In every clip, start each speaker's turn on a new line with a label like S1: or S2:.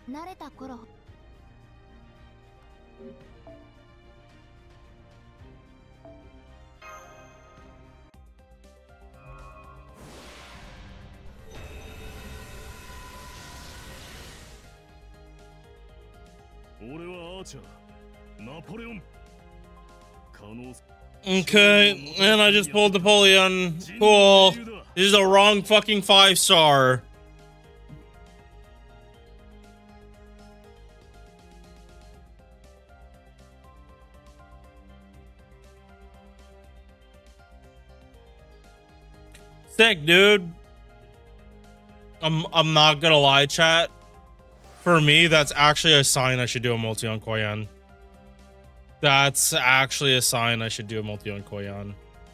S1: Okay, and I just pulled Napoleon. Cool. This is a wrong fucking 5-star. Sick, dude. I'm not gonna lie, chat. For me, that's actually a sign I should do a multi on Koyan. That's actually a sign I should do a multi on Koyan.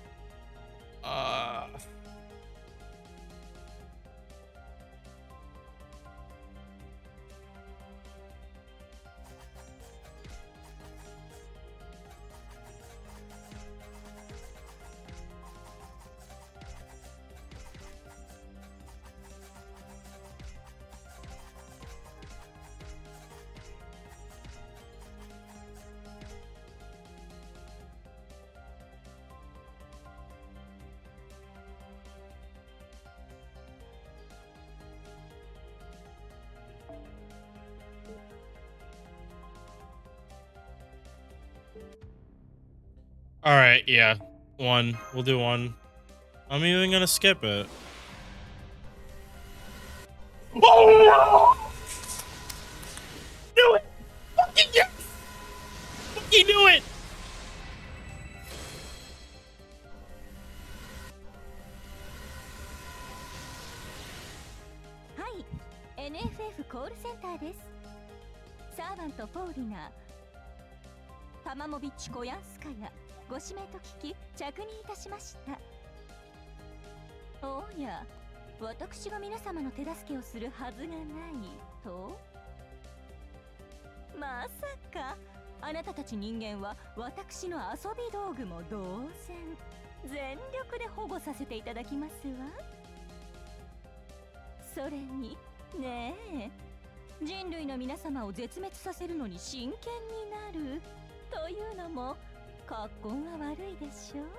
S1: All right, yeah, 1. We'll do 1. I'm even gonna skip it. Oh! Do it! Fucking yes! Fucking do it!
S2: Hi, NFF コールセンターです。サーバントフォーリナー、パマモビッチコヤンスカヤ、ご指名と聞き着任いたしました。おや、私が皆様の手助けをするはずがないと？まさかあなたたち人間は私の遊び道具も同然全力で保護させていただきますわ。それにねえ、人類の皆様を絶滅させるのに真剣になるというのも格好が悪いでしょ。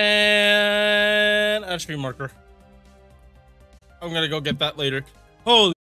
S1: And attribute marker. I'm gonna go get that later. Holy